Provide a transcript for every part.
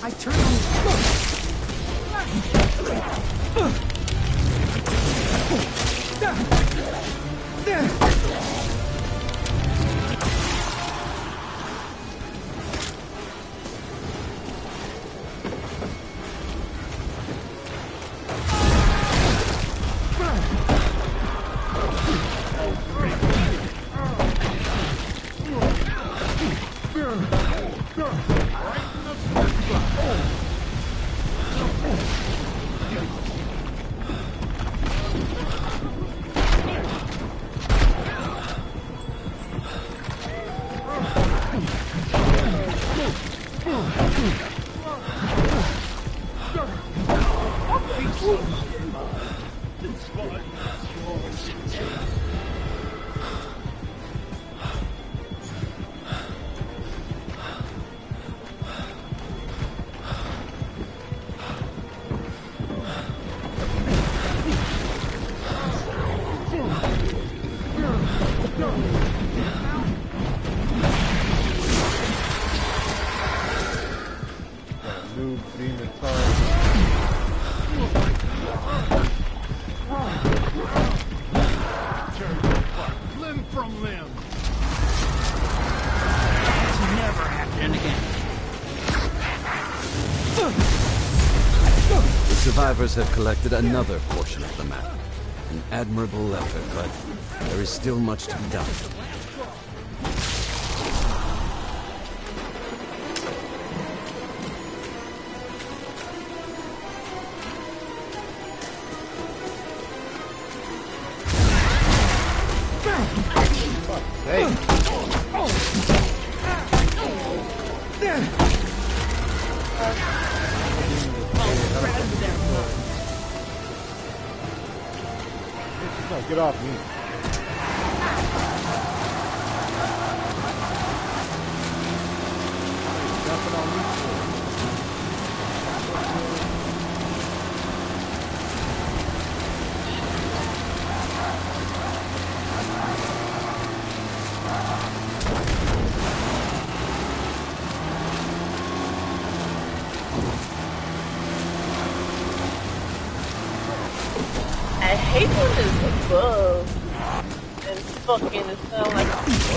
I turned on Survivors have collected another portion of the map. An admirable effort, but there is still much to be done. Get off me. Jumping on me. I hate when it's above and fucking it sounds like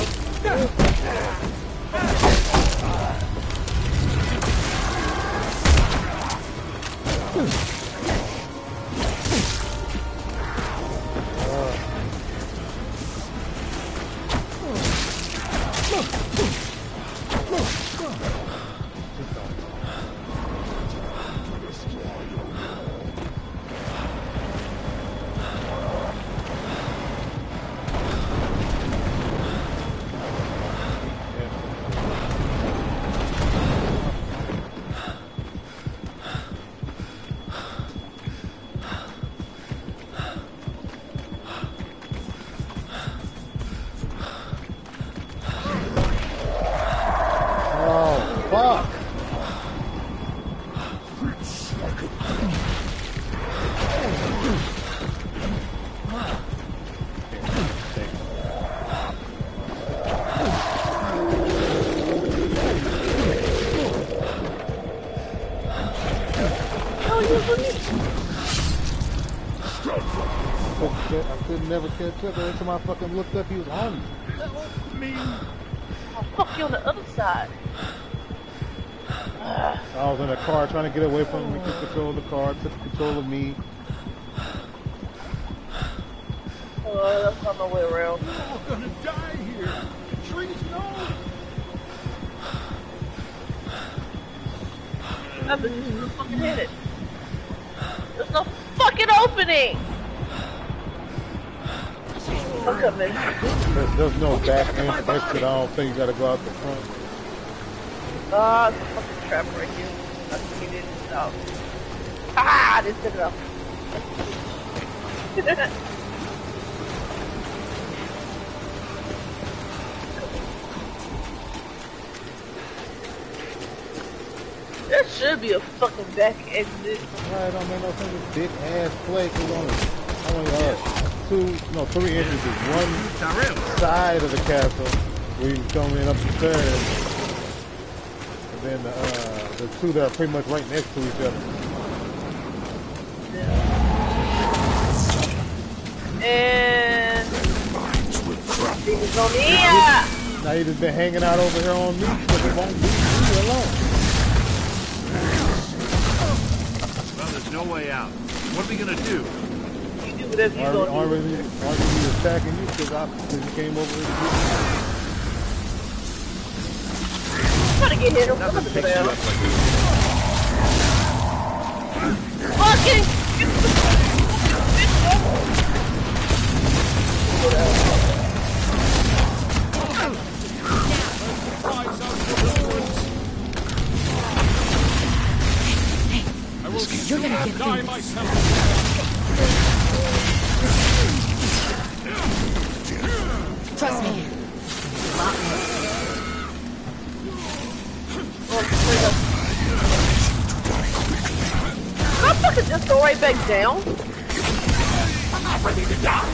Never catch up. Every time I fucking looked up, he was on me. I'll fuck you on the other side. I was in a car trying to get away from him. He took control of the car, took control of me. Oh, that's on my way around. We're all gonna die here. The trees know. I've been fucking hit it. There's no fucking opening. I'm coming. There's no back end exit. I don't think you gotta go out the front. Ah, it's a fucking trap right here. I think he didn't stop. Ah, I didn't set it up. There should be a fucking back exit. Right, don't make no sense. This big ass plate is only 3 entries is one side of the castle where you can come in up the stairs. And then the two that are pretty much right next to each other. And he's on me. Now he just been hanging out over here on me because it won't leave me alone. Well, there's no way out. What are we gonna do? You do whatever you gonna do. Aren't he attacking you because he came over here? Trying to get hit him. Nothing picks you up like Fucking! You're gonna get die through this. myself. Trust me. Can I fucking just go right back down? I'm not ready to die.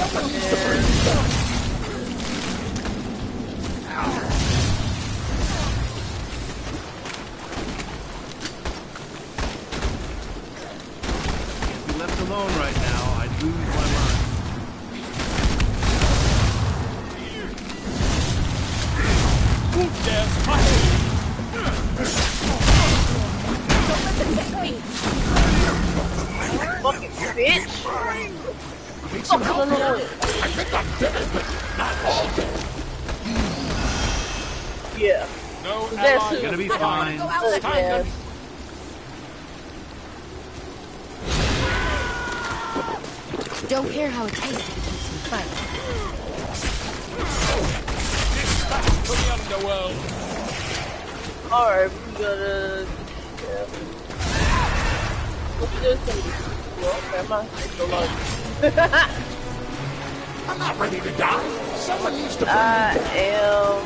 If we left alone right now, I'd lose my mind. Who dares touch me? Fucking bitch! Need some help here. Alone. I think I'm dead, but not all dead. Yeah. No That's ally. Gonna be fine. Yeah. Don't care how it tastes if it keeps me fighting. For the underworld. Alright, we gotta... Yeah. What's this thing? Well, okay, my face so low. I'm not ready to die. Someone needs to bring I me back. am...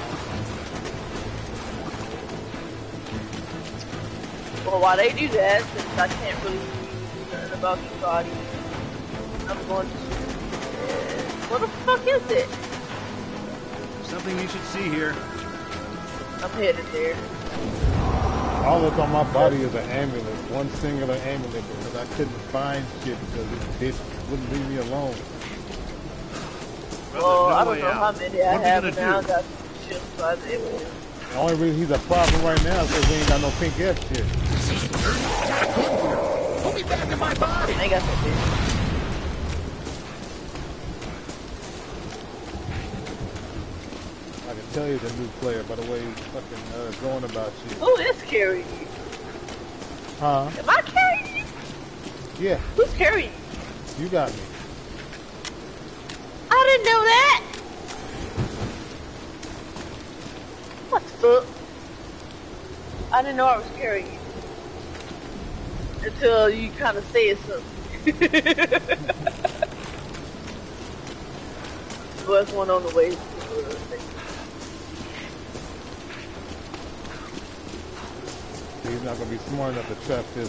Well, while they do that, since I can't really do nothing about your body, I'm going to... What the fuck is it? Something you should see here. I'm headed there. All that's on my body is an amulet, one singular amulet, because I couldn't find shit because this bitch wouldn't leave me alone. Well, there's no I don't way know out. how many I What are we have, gonna but now I do? got shit by the evidence. The only reason he's a problem right now is because we ain't got no pink F shit. Put me back in my body. I ain't got that bitch. I can tell he's a new player by the way he's fucking going about shit. Who is carrying you? Huh? Am I carrying you? Yeah, Who's carrying you? you got me. I didn't know that! What the fuck? I didn't know I was carrying you. Until you kind of said something. Well, that's one on the way. He's not gonna be smart enough to trap this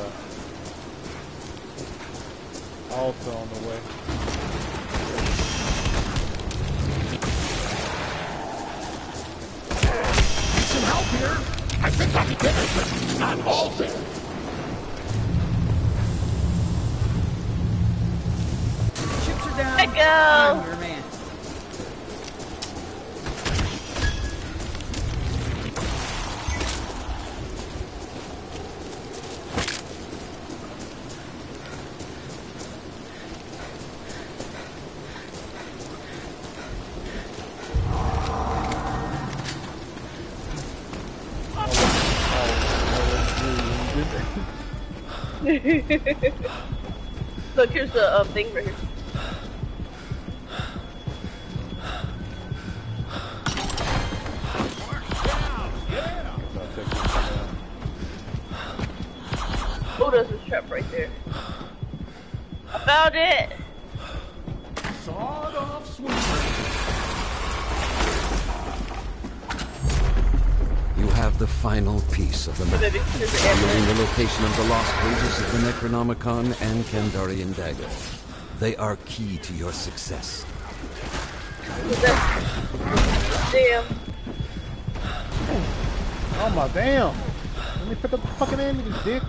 altar on the way. Need some help here. I think I'm dead, but not all dead. Chips are down. Let go! I'm your man. Look, here's the thing right here. Oh, there's this trap right there. I found it! Sawed off swimmer. You have the final piece of the map, Maybe here's the revealing evidence. the location of the lost pages of the Necronomicon and Kandarian dagger. They are key to your success. Damn. Oh my damn! Let me pick up the fucking ambulance, dick.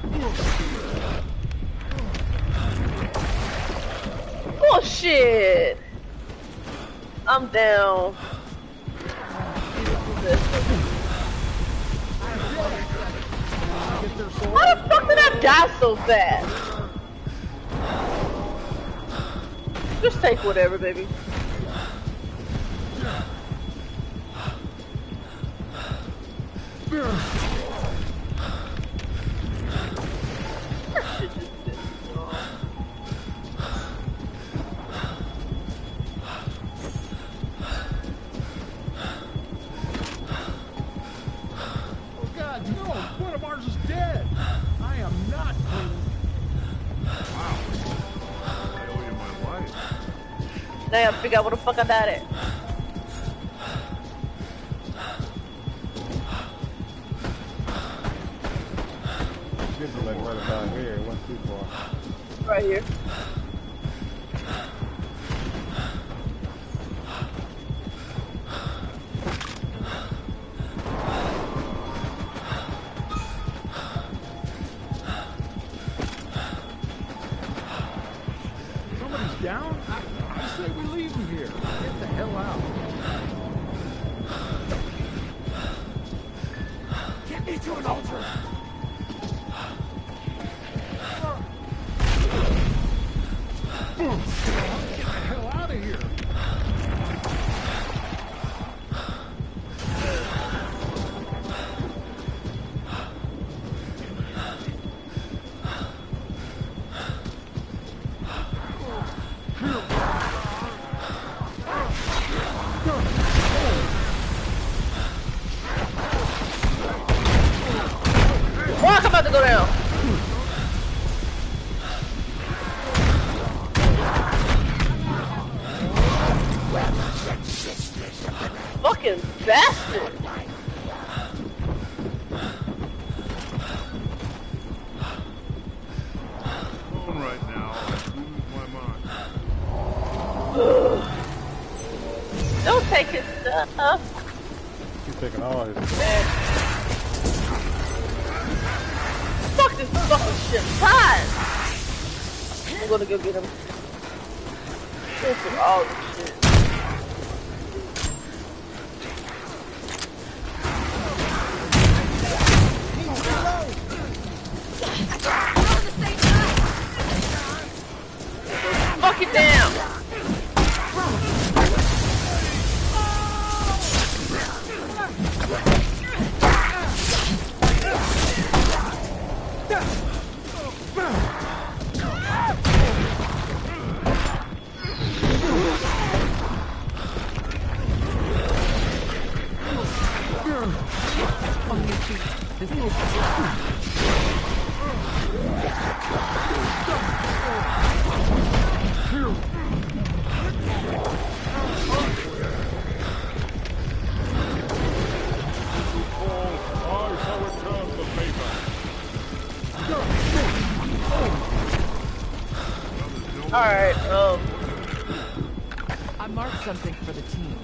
Bullshit! I'm down. How the fuck did I die so fast? Just take whatever, baby. Now I gotta figure out where the fuck I died at. Should be like right about here. It wasn't too far. Right here. Somebody's down? I say we leave him here. Get the hell out. Get me to an altar. Get the hell out of here. Fuck, I'm about to go down. Fucking bastard. Right now, I lose my mind. Don't take his stuff. He's taking all his. Fuck this fucking shit. Fine. I'm gonna go get him. This is all this shit. Fuck it down. Alright, I marked something for the team.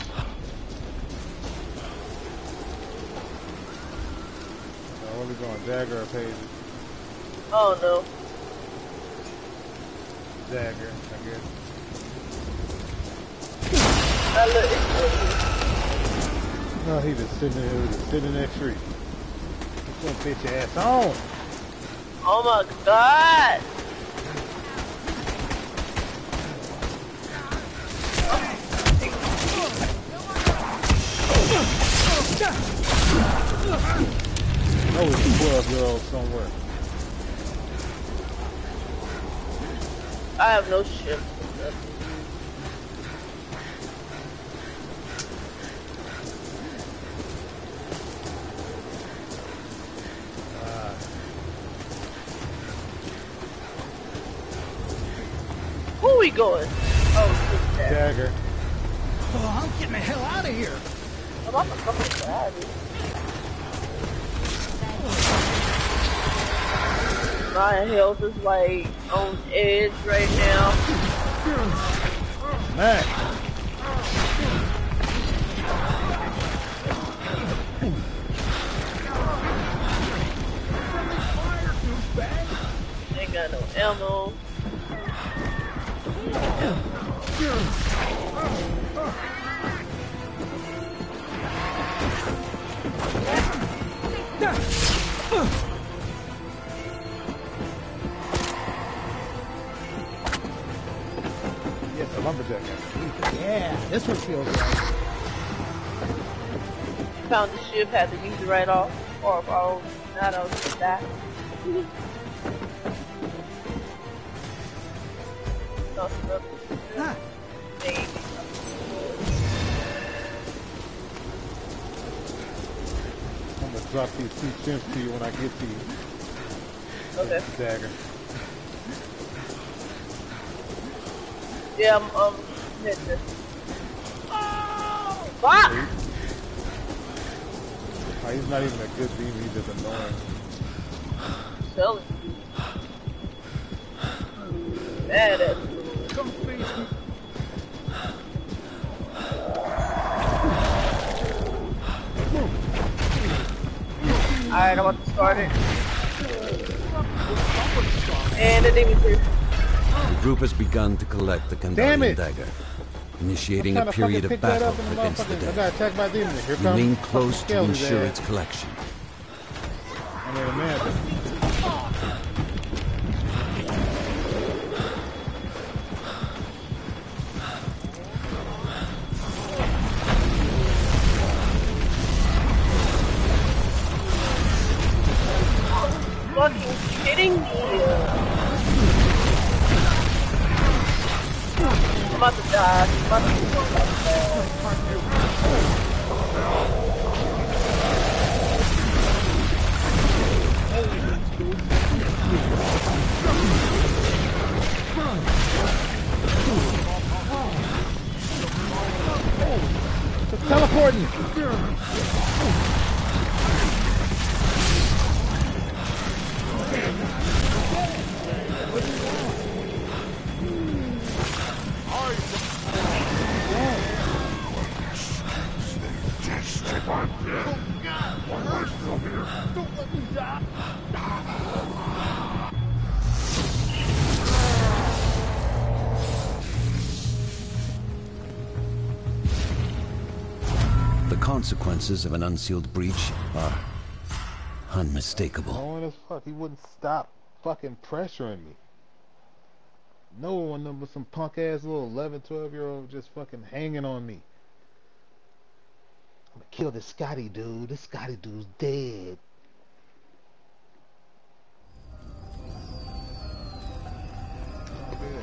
Where we going? Dagger or Paige? oh no. Dagger, I guess. Look, No, he just sitting there, just sitting in that tree. Just gonna bitch your ass on. oh my god. Oh, it's a 12-year-old somewhere. I have no shit. Who we going? Oh, it's Dagger. Oh, I'm getting the hell out of here. I'm off the fucking side. My health is like on edge right now. Man. ammo. Yes, a lumberjack. Yeah, this one feels right. Found the ship, had to use it right off. Or if I was not, I was just that. Huh. I'm gonna drop these 2 cents to you when I get to you. Okay. Dagger. Yeah, I'm hitting this. Fuck! Oh, he's not even a good demon, he's just annoying. Selling you. Mad at you. Alright, I'm about to start it. And the demon too. The group has begun to collect the Damn Kandarian it! dagger, initiating I'm a trying to period fucking of pick that battle up in the against the motherfucking- I got dead. attacked by demons. Here comes Remain fucking close to Skelly's ensure ass. its collection. I mean, man. Fucking kidding me? I'm about to die. I'm about to It's teleporting! The consequences of an unsealed breach are unmistakable. Annoying as fuck. He wouldn't stop fucking pressuring me. No one with some punk ass little 11, 12-year-old just fucking hanging on me. I'm gonna kill this Scotty dude. This Scotty dude's dead. Oh, good.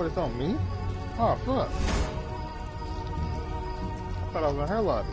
What, it's on me? Oh, fuck. I thought I was in her lobby.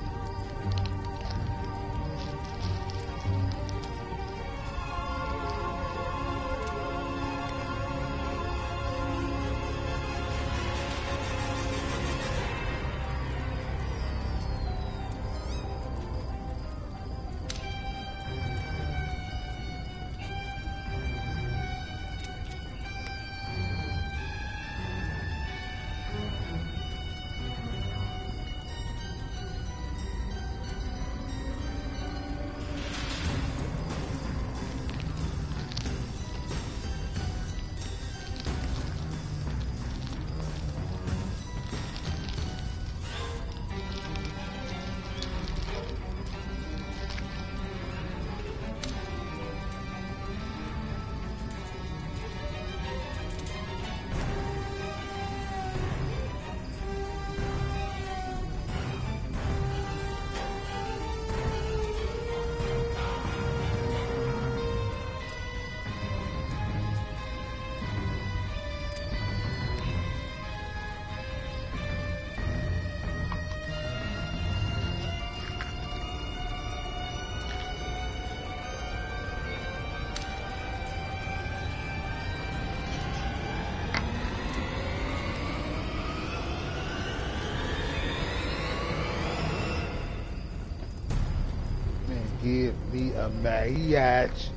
Give me a match.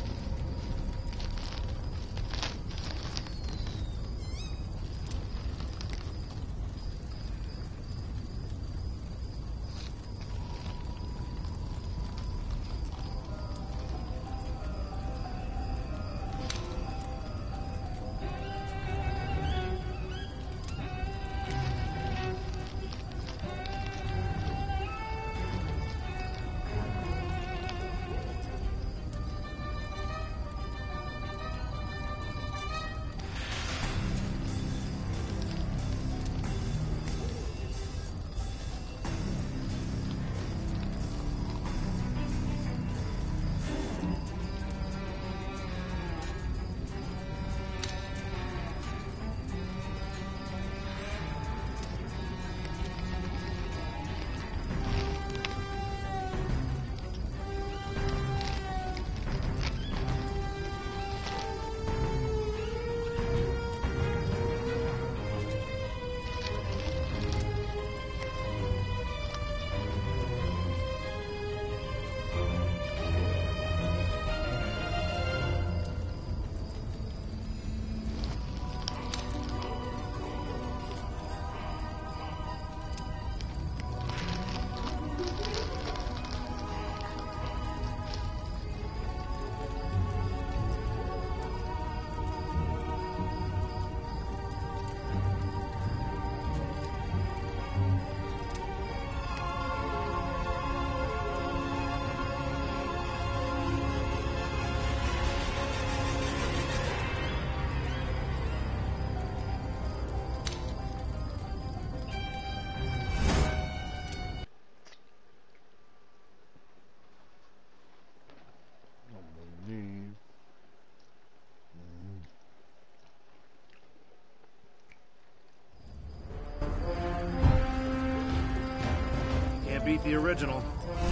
Beat the original.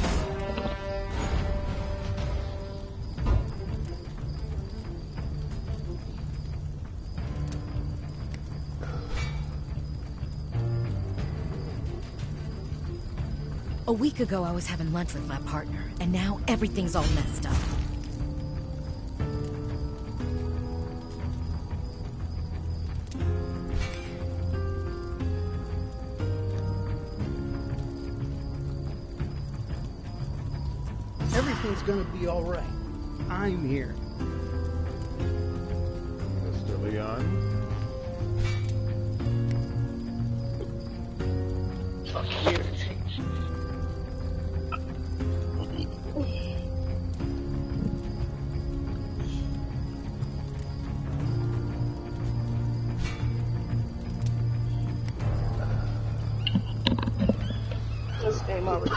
A week ago, I was having lunch with my partner, and now everything's all messed up. Everything's gonna be all right. I'm here. Mr. Leon. This game already.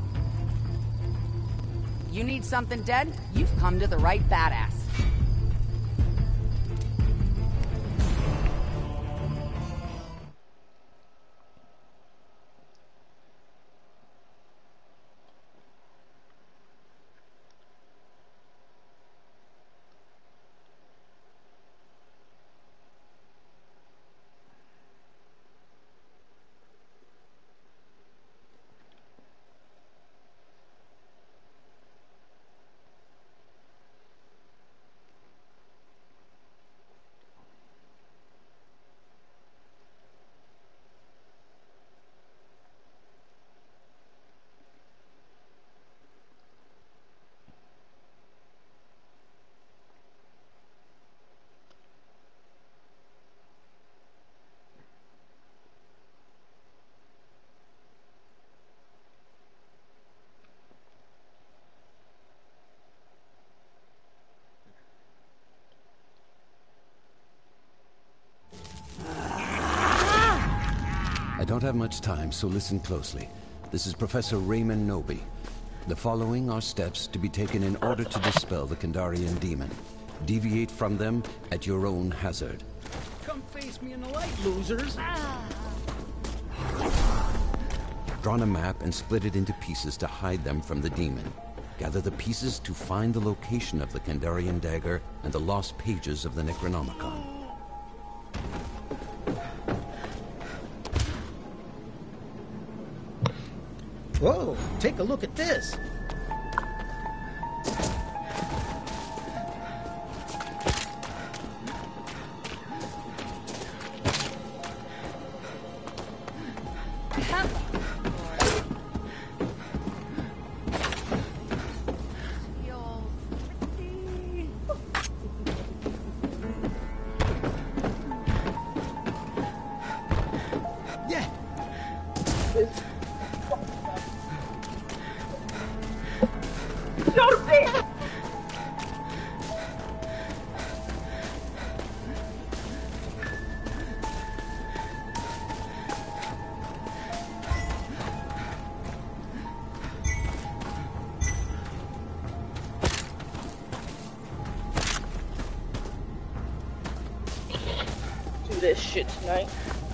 You need something dead? You've come to the right badass. I don't have much time, so listen closely. This is Professor Raymond Nobi. The following are steps to be taken in order to dispel the Kandarian demon. Deviate from them at your own hazard. Come face me in the light, losers. Draw a map and split it into pieces to hide them from the demon. Gather the pieces to find the location of the Kandarian dagger and the lost pages of the Necronomicon. Whoa, take a look at this. This shit tonight.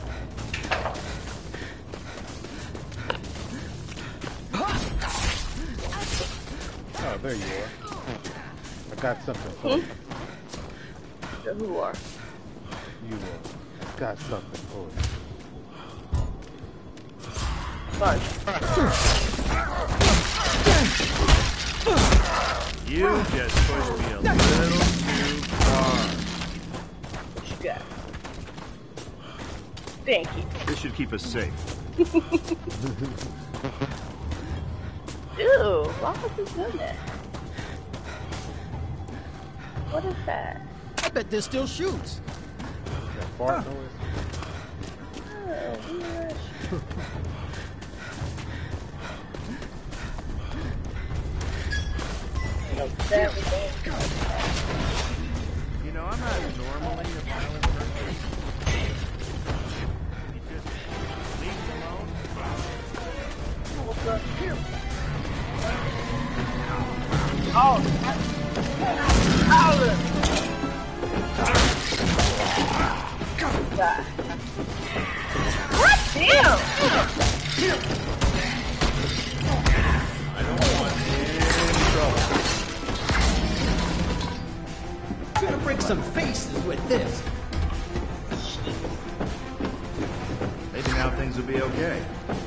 Oh, there you are. I got something for you. Who are? You got something for Fine. You just pushed me a little too far. What you got? Thank you. This should keep us safe. Ew, why was this doing that? What is that? I bet this still shoots. that fart noise. Oh, weird. That was it. You know, I'm not normally a violent person. You just leave me alone. What's up here? Oh, God. What? Damn! I don't want any trouble. Gonna break some faces with this. Maybe now things will be okay.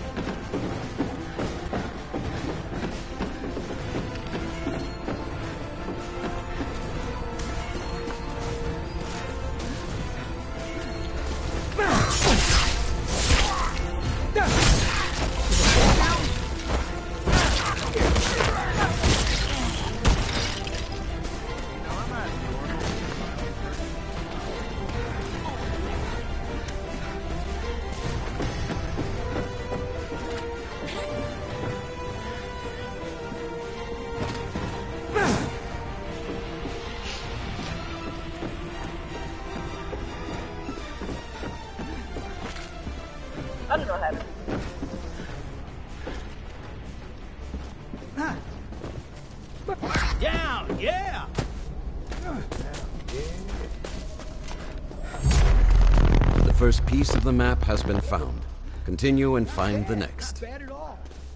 I don't know how to. Down, yeah. The first piece of the map has been found. Continue and find the next. Bad at all.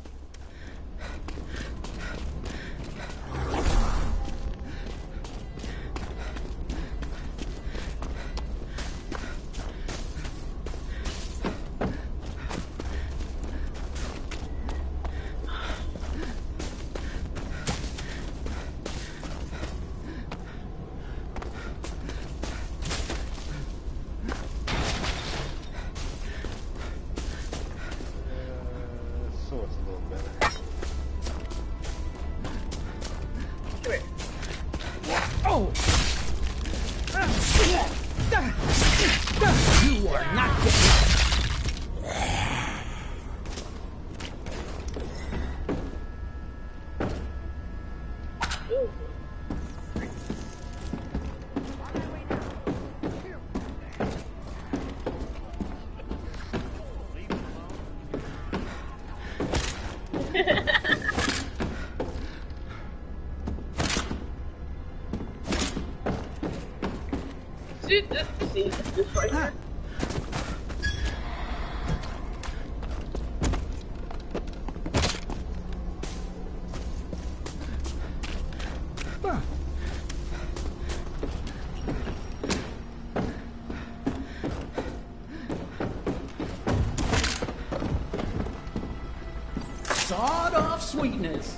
So it's a little better. Come here. Oh! You are not getting out. Ooh. See this right here. Sawed-off sweetness.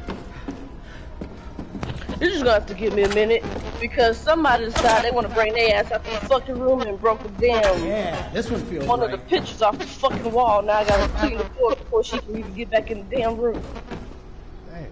You're just gonna have to give me a minute because somebody decided they want to bring their ass out the fucking room and broke the damn Yeah, this one feels one right. of the pictures off the fucking wall. Now I gotta clean the floor before she can even get back in the damn room. Damn.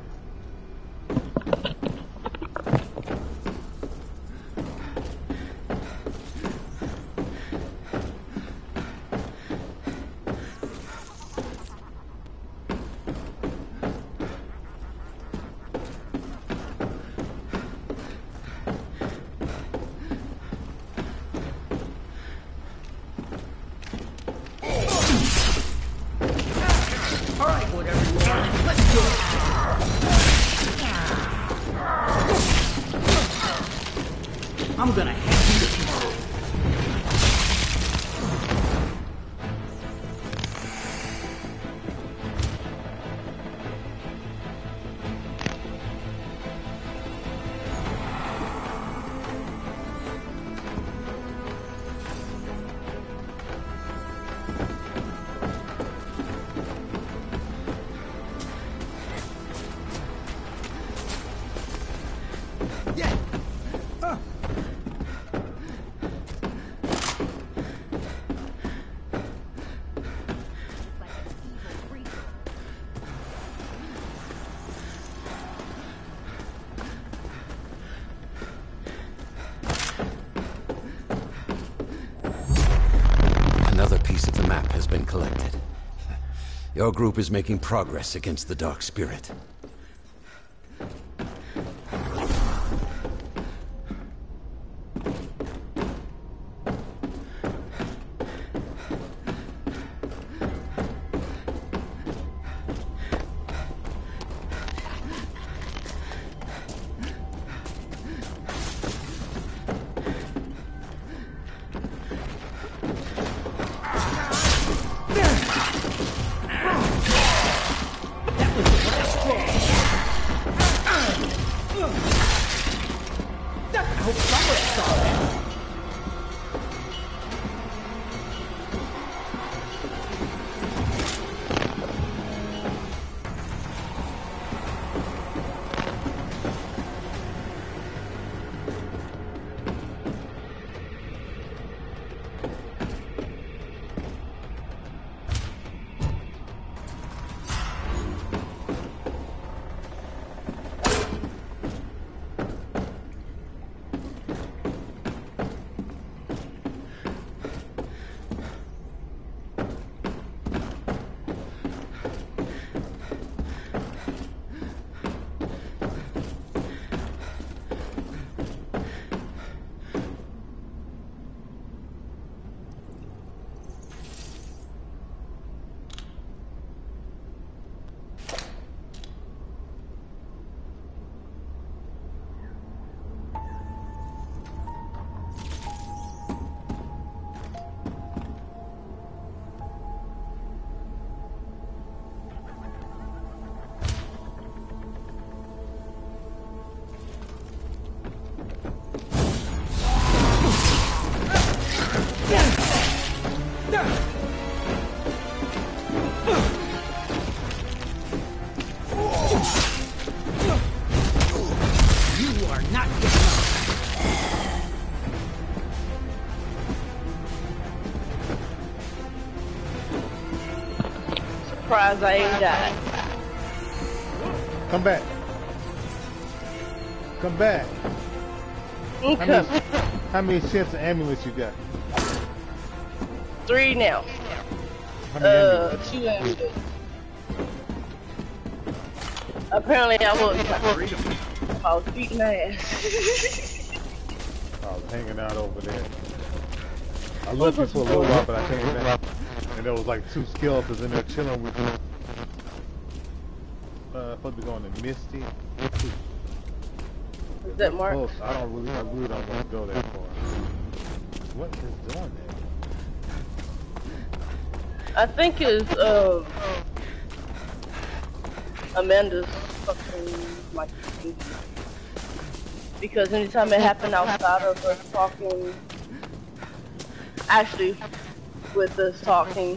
All right, whatever you want, let's do it. I'm gonna have you tomorrow. Another piece of the map has been collected. Your group is making progress against the Dark Spirit. I hope somebody saw that. You are not getting up. Surprised I ain't died. Come back. Come back. I'm coming. How many sets of amulets you got? 3 now. How many amulets? 2 amulets. Apparently I was beating my ass. I was hanging out over there. I left you for a little while, but I came back. And there was like 2 skeletons in there chilling with you. Supposed to be going to Misty. Is that Mark? Close. I really don't want to go that far. What is doing that? I think it's Amanda's fucking like thingy. Because anytime it happened outside of us talking, actually with us talking.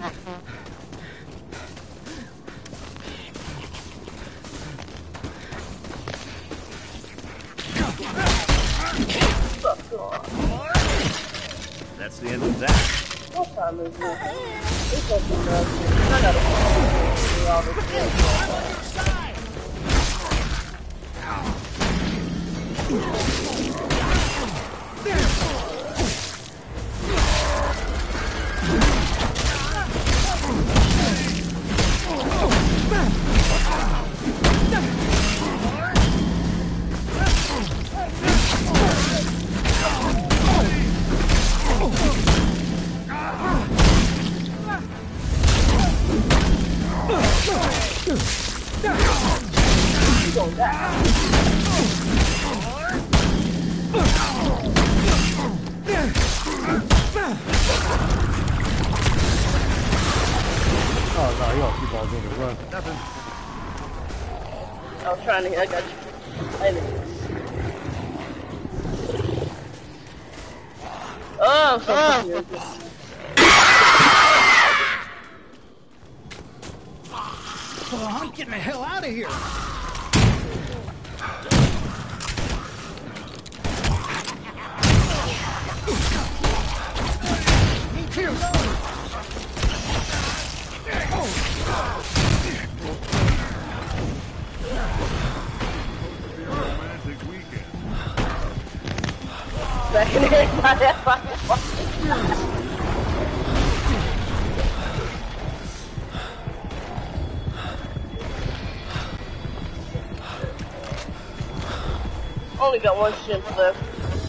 That's the end of that. What time is it? It's fucking nothing. I gotta do all this shit. Oh no, you don't keep on doing the run. Nothing. I was trying to, I got you. I know. Oh, so Oh, I'm getting the hell out of here. Me too. back in everybody. Only got one ship left.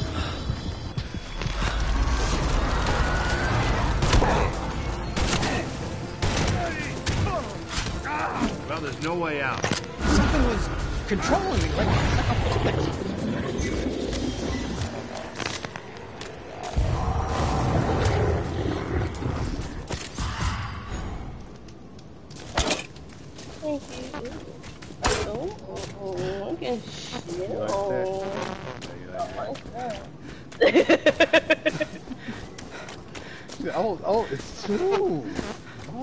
Well, there's no way out. Something was controlling me like a puppet. Thank you. Oh, look at shit. Oh, Oh, it's true. Oh.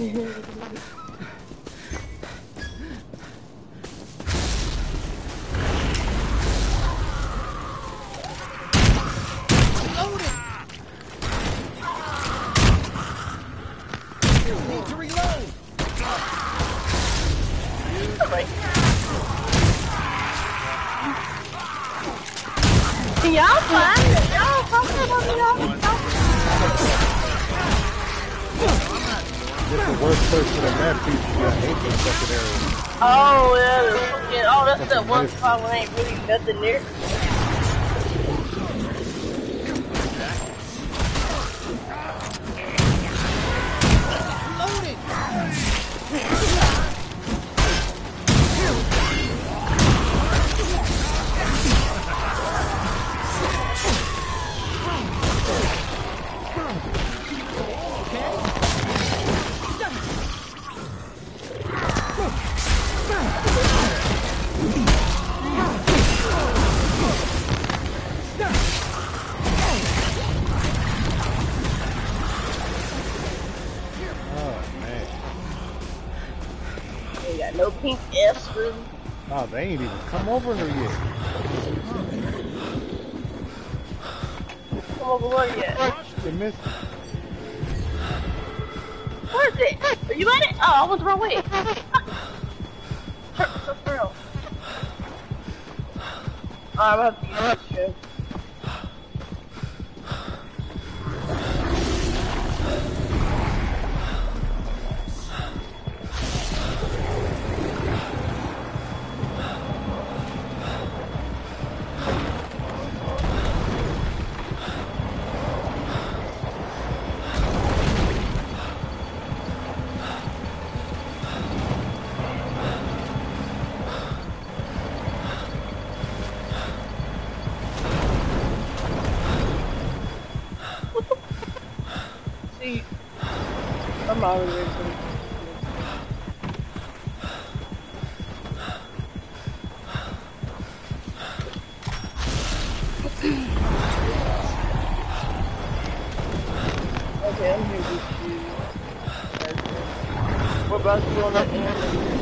Need to reload. Y'all fine? Y'all talking about y'all? It's the worst place for the map piece to get hit in secondary. Oh, yeah, the fucking, oh, that's that one spot where ain't really nothing there. Ain't got no pink S for Oh, they ain't even come over here yet. come over where yet. They missed. Where is it? Are you at it? Oh, I went the wrong way. So for real. I'm gonna have to use this shit. See, I'm already ready for this. Okay, I'm here with you. What about you on that end?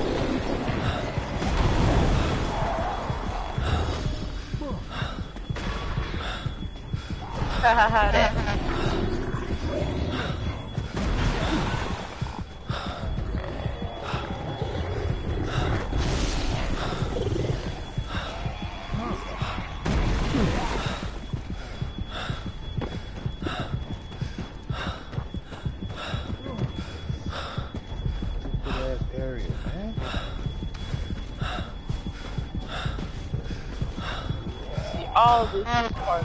Ha ha ha, that. Area, man. See all this part.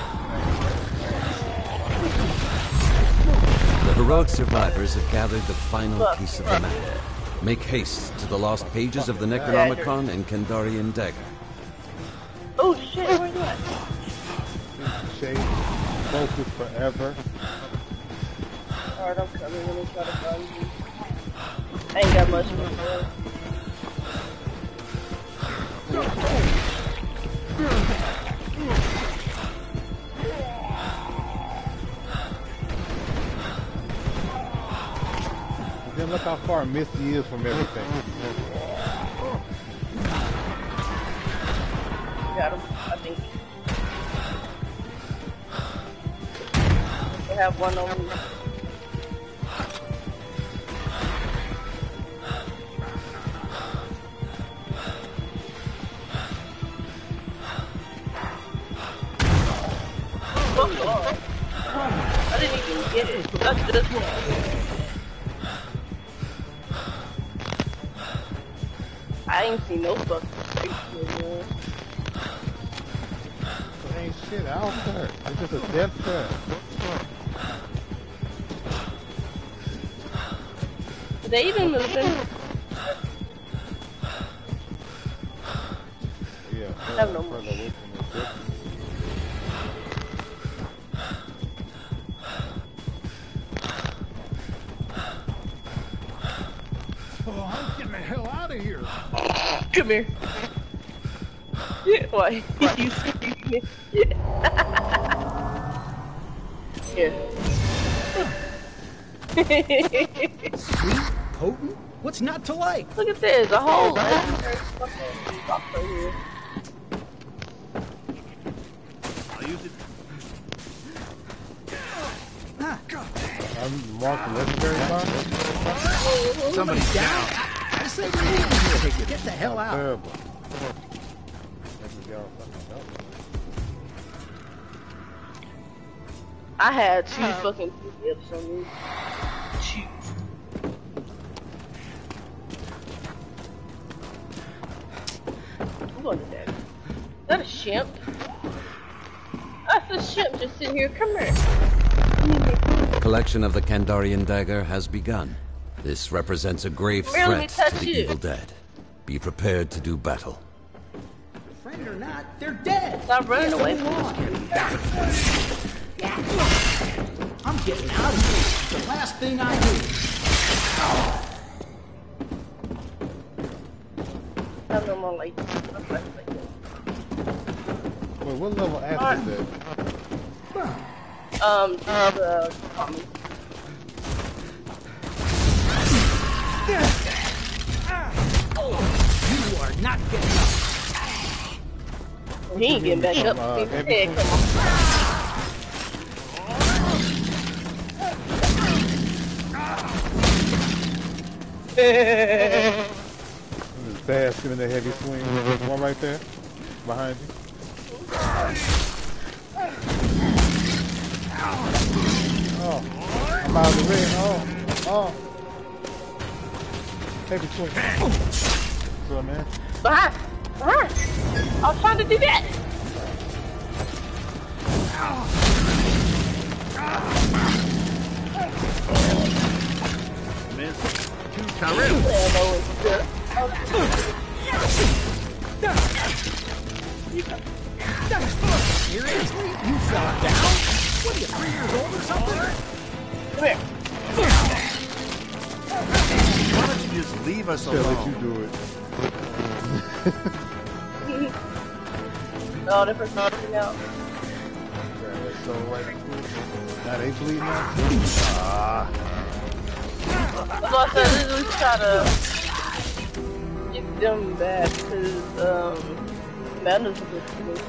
The heroic survivors have gathered the final piece of the map. Make haste to the lost pages of the Necronomicon and Kandarian Dagger. Oh shit, where you at? Shade, focus forever. Alright, I'm coming. Let me try to find you. I ain't got much more. Then look how far Misty is from everything. Got him, I think. I have one on me. I didn't even get it. That's this one. I ain't seen no fucking picture, man. There ain't shit out there. It's just a death trap. Are they even moving? Yeah, I have no more. further away from the death. Oh, I'm getting the hell out of here. Come here. Yeah, why? You see me? Here. Sweet, potent. What's not to like? Look at this, a whole legendary fucking box right here. I'll use it. I'm marking legendary box. Somebody's down. I say we leave here. Get the hell out. Terrible. I had two fucking PDFs on me. Two. I'm going to that. Is that a shimp? That's a shimp just sitting here. Come here. Collection of the Kandarian Dagger has begun. This represents a grave threat to the evil dead. Be prepared to do battle. Friend or not, they're dead. Stop running away from us. I'm getting out of here. It's the last thing I do. I have no more lights. Wait, what level after that? The common. You are not getting up. He ain't getting back up. His head come off. Fast in the heavy swing. One right there. Behind you. Oh. I'm out of the ring. Oh. Heavy swing. What's up, man? Behind. I was trying to do that. Man, two Tyrell. Seriously? You fell down? What are you, 3 years old or something? Come here. Why don't you just leave us I'll let alone? you do it. No, the person's bleeding out. So right now they bleeding out. That's why I said this is try to get them back because Amanda's a good place.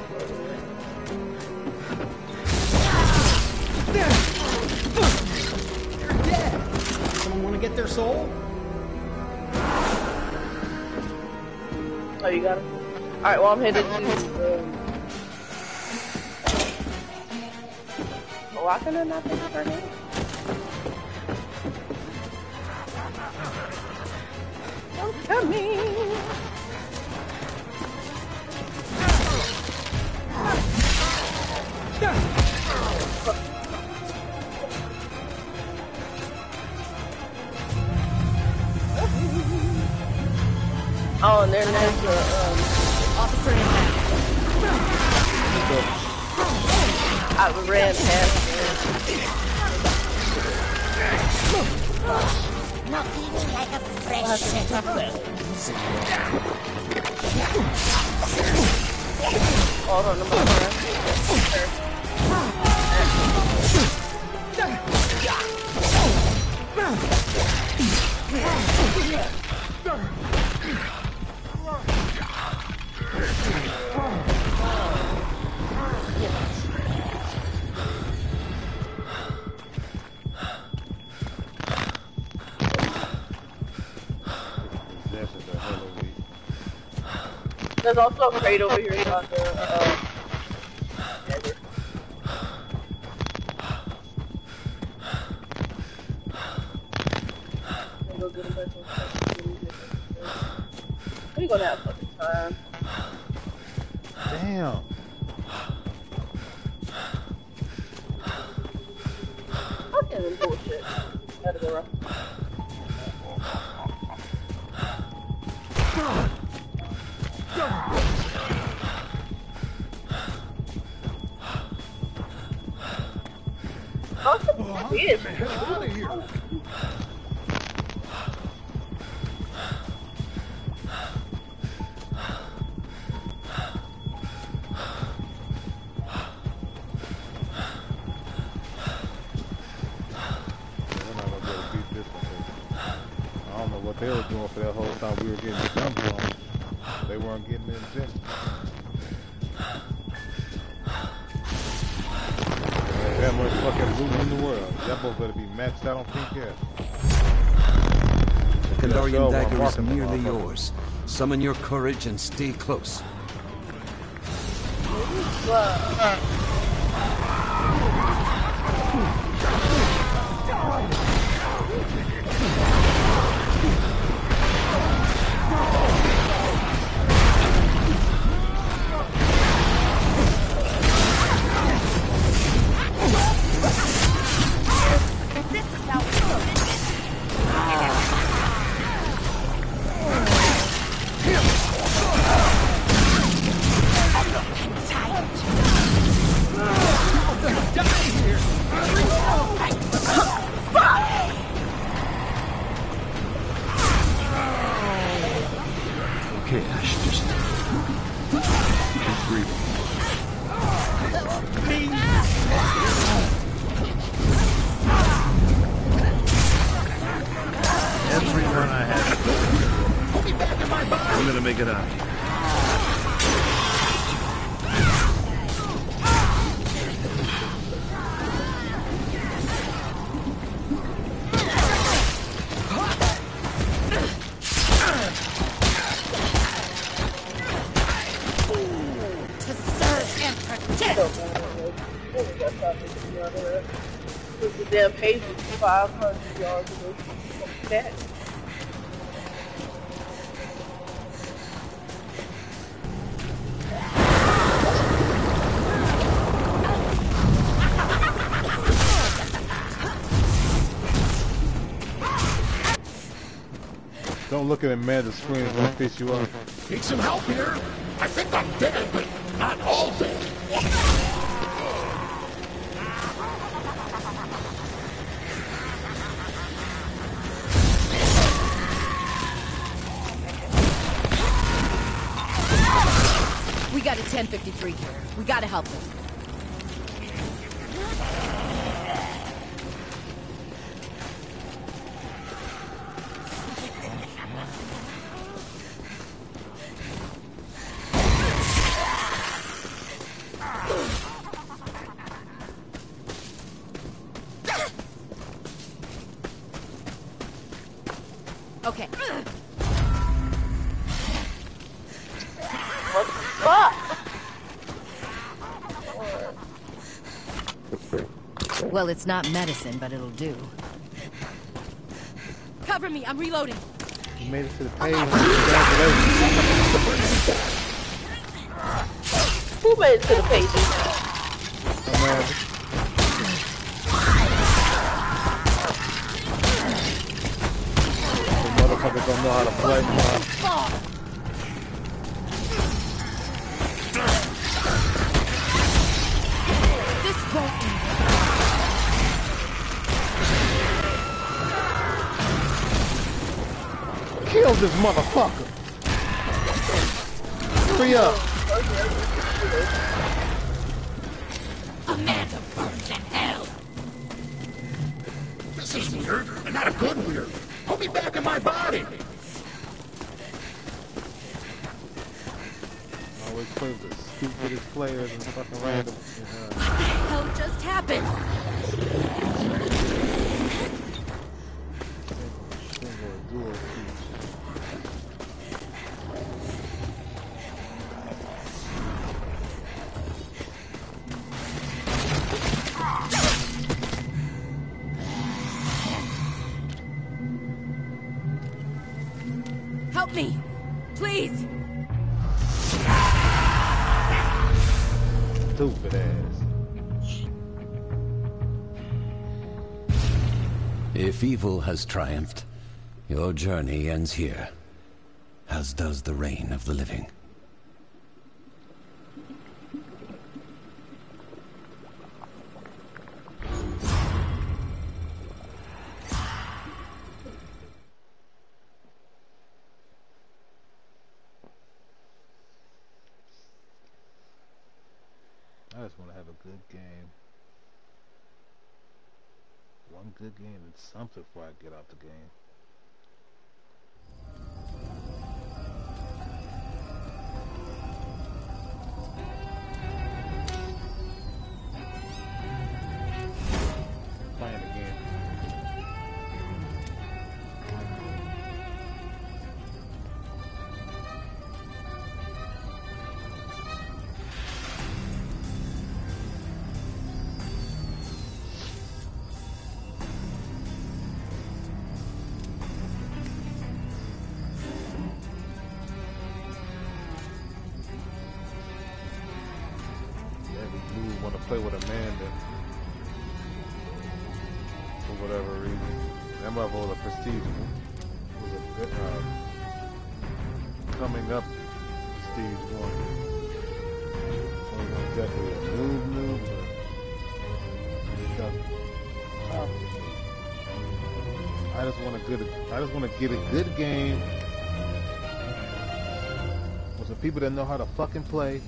You're dead. Someone want to get their soul? Oh, you got him? Alright, well, I'm headed to, why can I not think of her name? Don't tell me! Oh, and there's the, Officer inbound. I ran past Nothing like a fresh set of bones. Hold on, I'm There's also a crate over here on the, dagger. Go get him back on. We're gonna have fucking time. Damn. Fucking bullshit. Gotta go around. Get out of here. I don't know what they were doing for that whole time we were getting the gun from. They weren't getting in the gym. That much fucking loot in the world. That boat better be maxed out on pink gas. The Kandarian dagger is nearly yours. Summon your courage and stay close. Okay, Ash, just breathe. Everyone I have. I'm gonna make it out. The damn page was 500 yards away from that. Don't look at Amanda's screen, it's gonna piss you off. Need some help here? I think I'm dead, but not all dead. 1053 here. We gotta help them. Okay. What the fuck? Well, it's not medicine, but it'll do. Cover me, I'm reloading. You made it to the page. Congratulations. Who made it to the page? Amanda. The motherfuckers don't know how to play. This won't end. Kill this motherfucker. Hurry up. Amanda burns in hell. This is weird, and not a good weird. Put me back in my body. Always play with the stupidest players and fucking random. What the hell just happened? Help me, please. Stupid ass. If evil has triumphed, your journey ends here, as does the reign of the living. I just want to have a good game. One good game and something before I get out the game. Playing again. Want to play with Amanda for whatever reason. That mother was a prestige. Was a good, coming up prestige one. So exactly a noob, but I just want to get a good game with some people that know how to fucking play.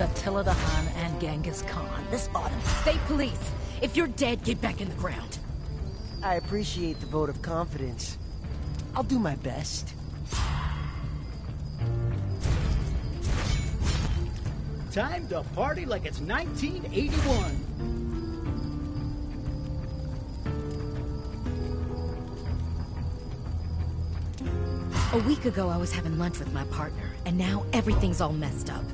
Attila the Hun and Genghis Khan. This bottom. State police! If you're dead, get back in the ground. I appreciate the vote of confidence. I'll do my best. Time to party like it's 1981. A week ago, I was having lunch with my partner, and now everything's all messed up.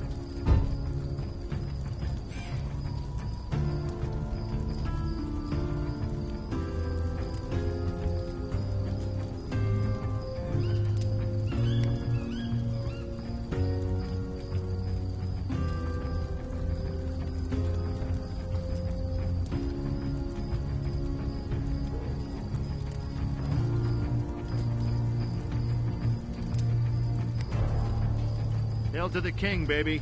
Hail to the king, baby.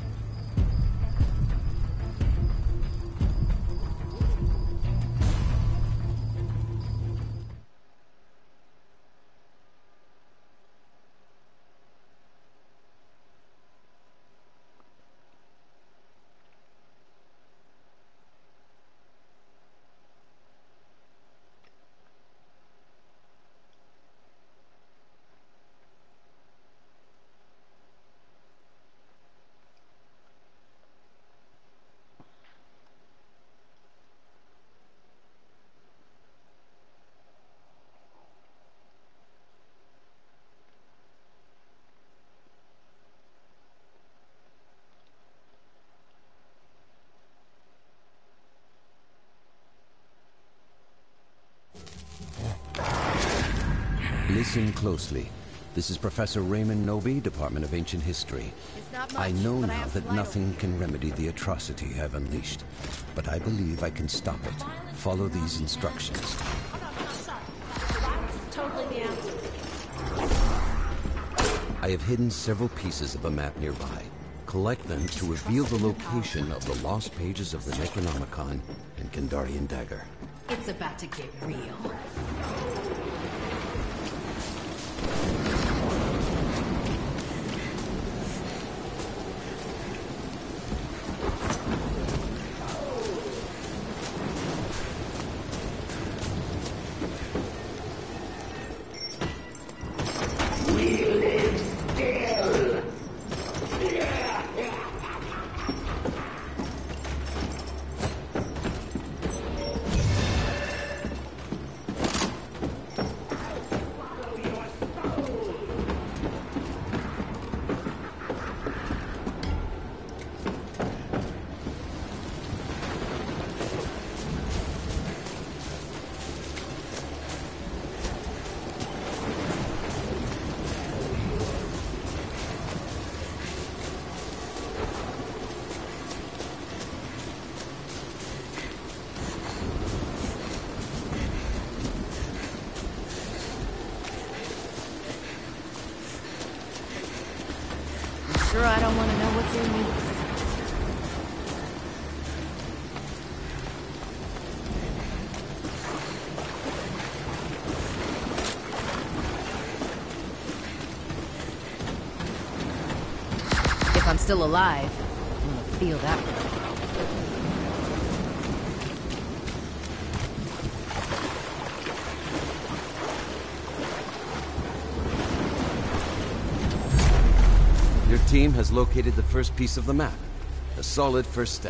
Listen closely. This is Professor Raymond Noby, Department of Ancient History. I know now that nothing can remedy the atrocity I've unleashed, but I believe I can stop it. Follow these instructions. I have hidden several pieces of a map nearby. Collect them to reveal the location of the lost pages of the Necronomicon and Kandarian dagger. It's about to get real. Sure, I don't want to know what's in these. If I'm still alive, I'm gonna feel that one. Your team has located the first piece of the map. A solid first step.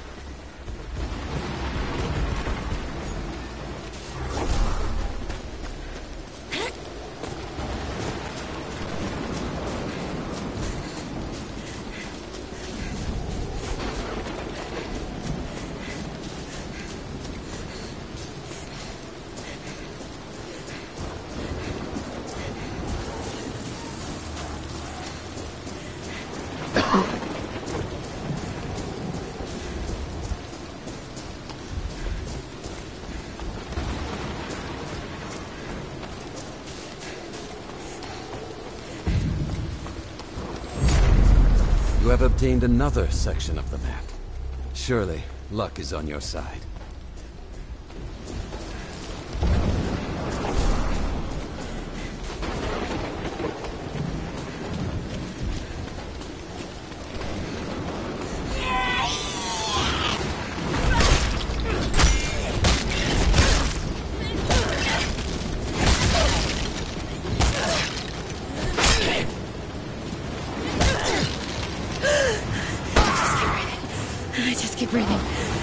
You have obtained another section of the map. Surely, luck is on your side. Keep breathing.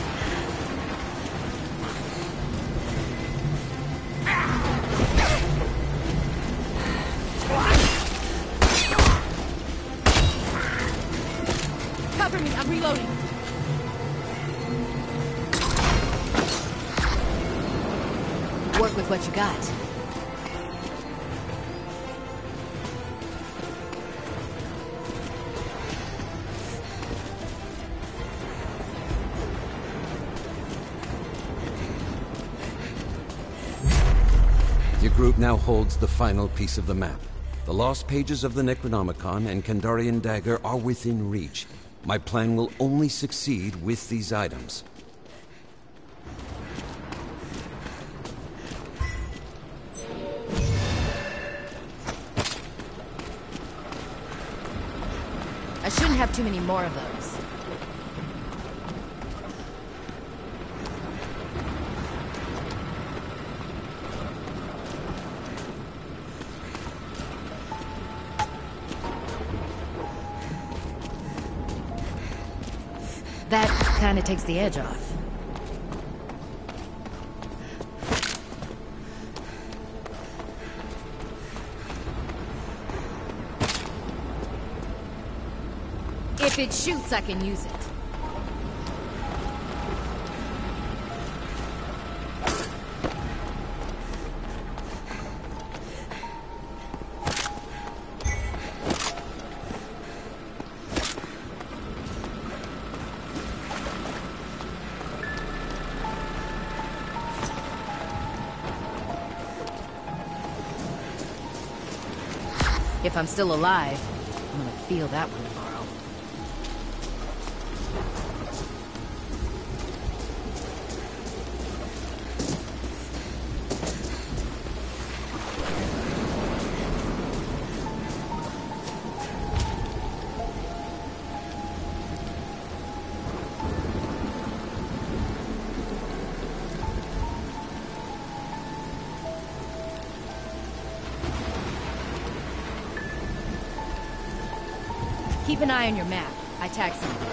Cover me, I'm reloading. Work with what you got. Your group now holds the final piece of the map. The lost pages of the Necronomicon and Kandarian Dagger are within reach. My plan will only succeed with these items. I shouldn't have too many more of those. That kind of takes the edge off. If it shoots, I can use it. If I'm still alive, I'm gonna feel that one tomorrow. Keep an eye on your map. I tagged something.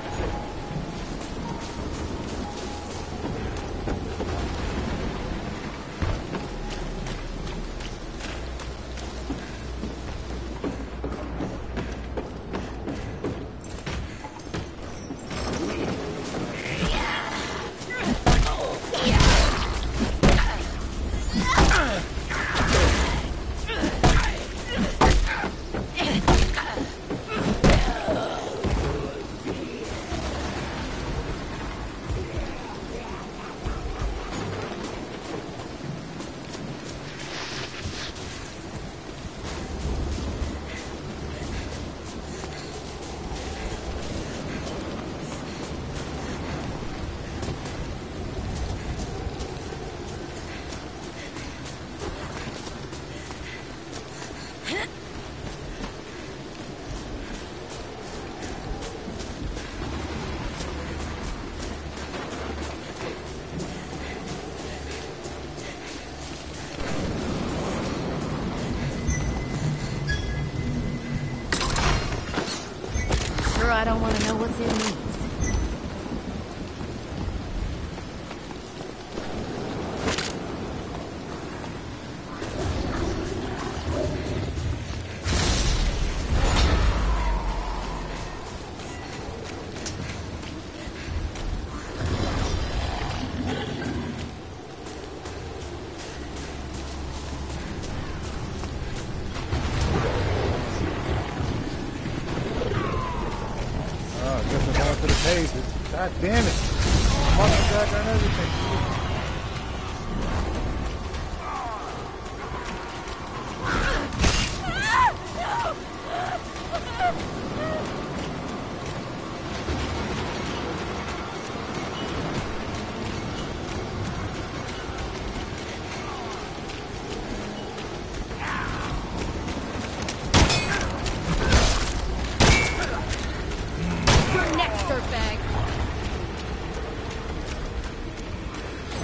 I don't want to know what's in these. God damn it. Muscle dagger and everything. You're next, dirtbag.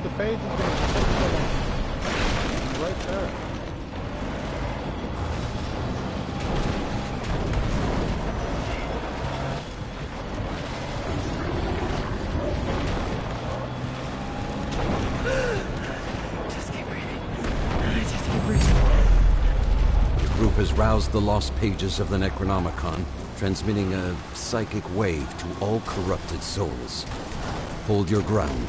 the pages in. Right there. Your group has roused the lost pages of the Necronomicon, transmitting a psychic wave to all corrupted souls. Hold your ground.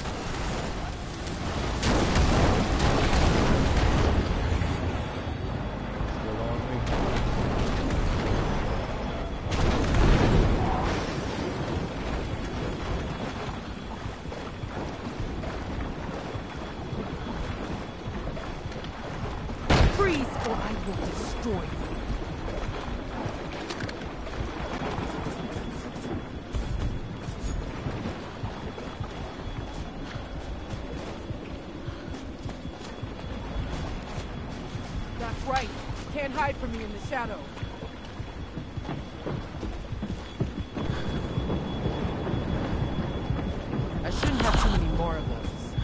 Freeze, or I will destroy you. That's right. Can't hide from me in the shadow. I shouldn't have too many more of those.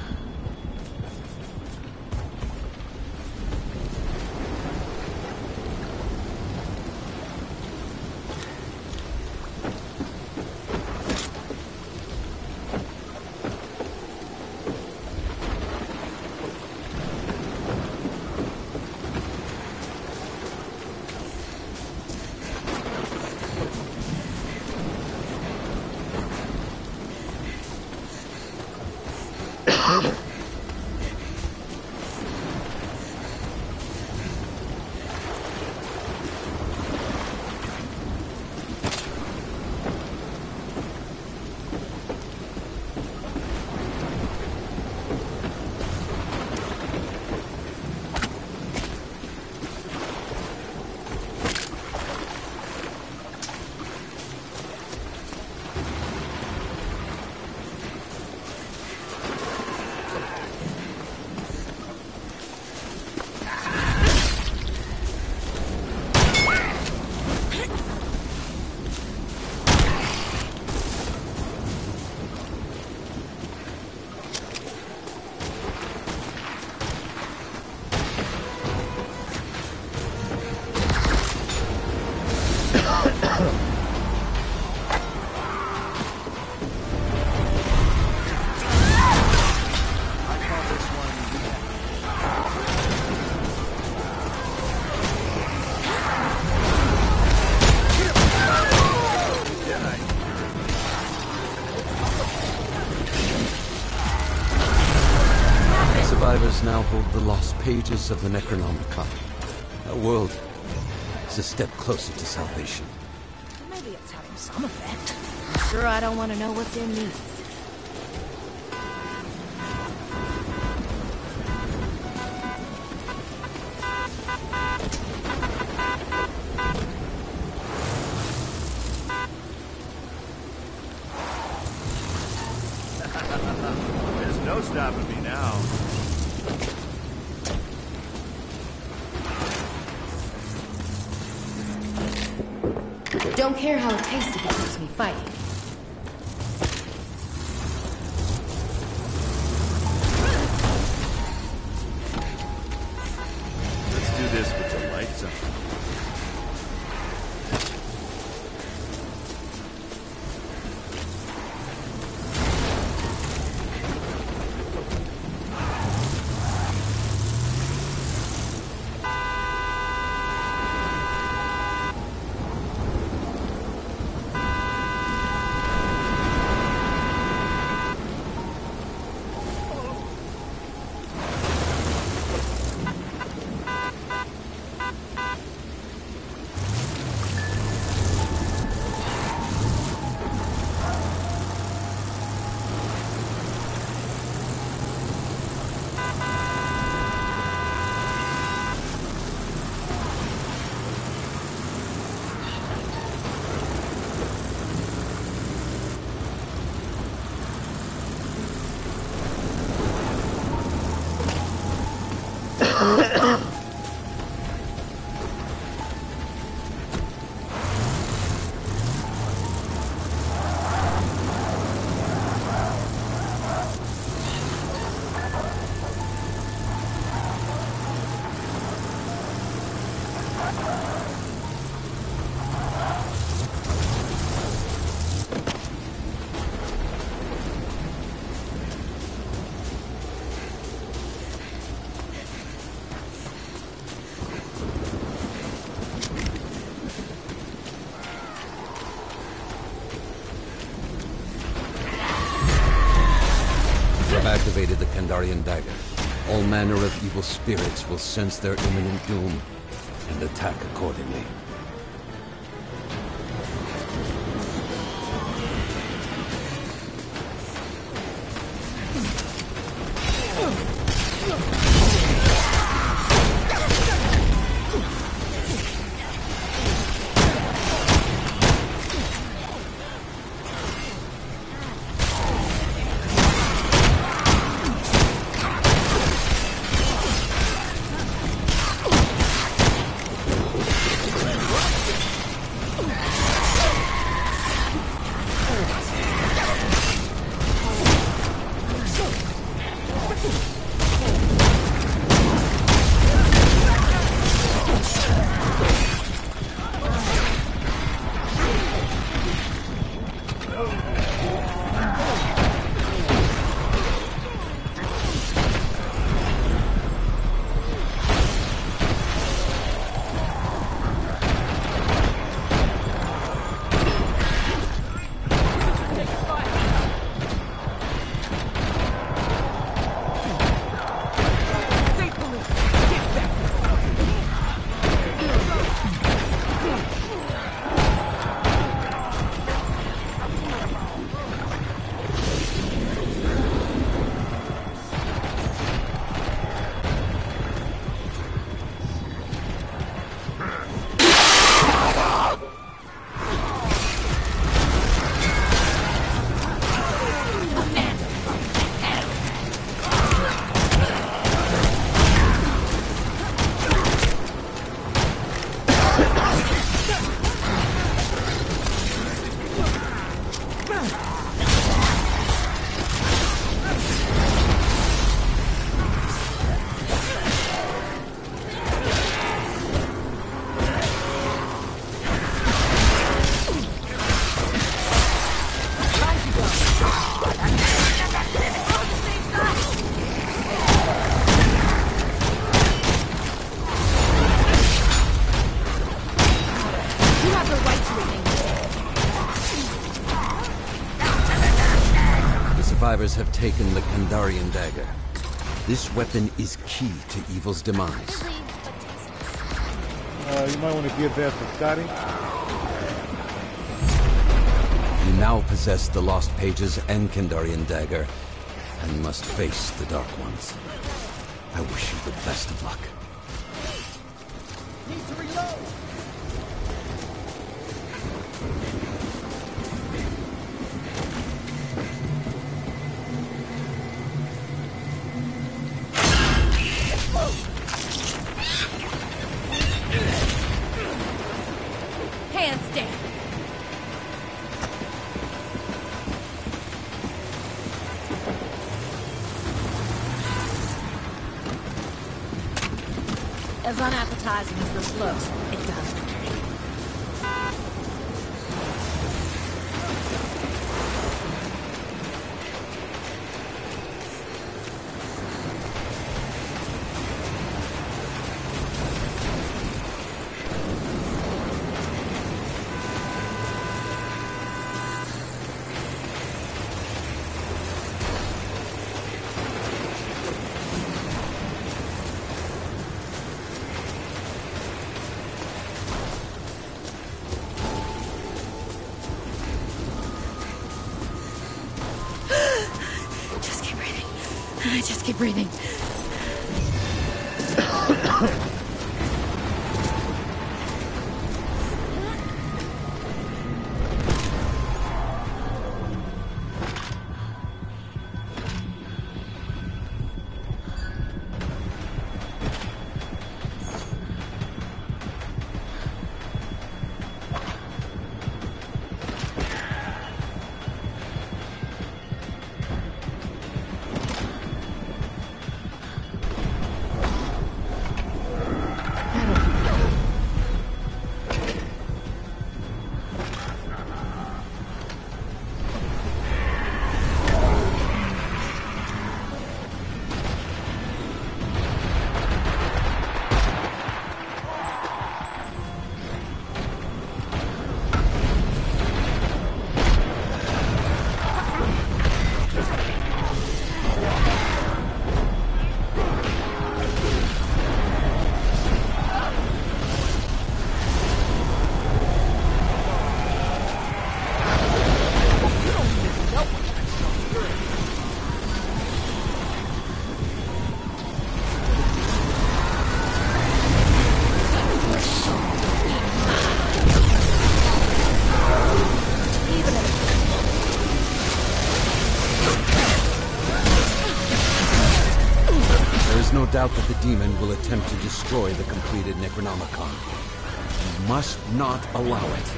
Survivors now hold the lost pages of the Necronomicon. Our world is a step closer to salvation. Maybe it's having some effect. I'm sure I don't want to know what's in these. There's no stopping me now. Don't care how it tastes if it keeps me fighting. Let's do this with the lights on. All manner of evil spirits will sense their imminent doom and attack accordingly. Survivors have taken the Kandarian dagger. This weapon is key to evil's demise. You might want to give that to Scotty. You now possess the Lost Pages and Kandarian dagger, and must face the Dark Ones. I wish you the best of luck. Need to reload. Handstand. As unappetizing as this looks, it does the trick. Just keep breathing. is no doubt that the demon will attempt to destroy the completed Necronomicon. You must not allow it.